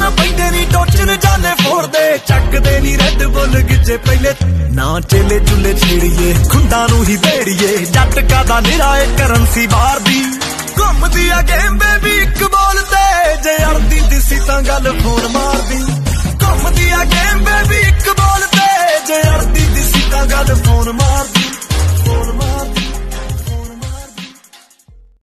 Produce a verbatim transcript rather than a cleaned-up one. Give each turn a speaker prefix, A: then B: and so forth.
A: ਨਾ ਪੈਂਦੇ ਨੀ ਟੋਚਨ ਜਾਨੇ ਫੋੜਦੇ ਚੱਕਦੇ ਨੀ ਰੈੱਡ ਬੁੱਲ ਗਿੱਜੇ ਪਹਿਲੇ ਨਾ ਚੇਲੇ ਚੁੱਲੇ ਛੇੜੀਏ ਖੁੰਡਾਂ ਨੂੰ ਹੀ ਢੇੜੀਏ ਜੱਟ ਕਾਦਾ ਨਿਰਾ ਏ ਕਰੰਸੀ ਬਾਹਰ ਦੀ ਘੁੰਮਦੀ ਆ ਗੇਮ ਬੇਬੀ ਇੱਕ ਬੋਲ ਤੇ ਜੇ ਅੜਦੀ ਦਿਸੀ ਤਾਂ ਗੱਲ ਫੋਨ ਮਾਰਦੀ ਘੁੰਮਦੀ ਆ ਗੇਮ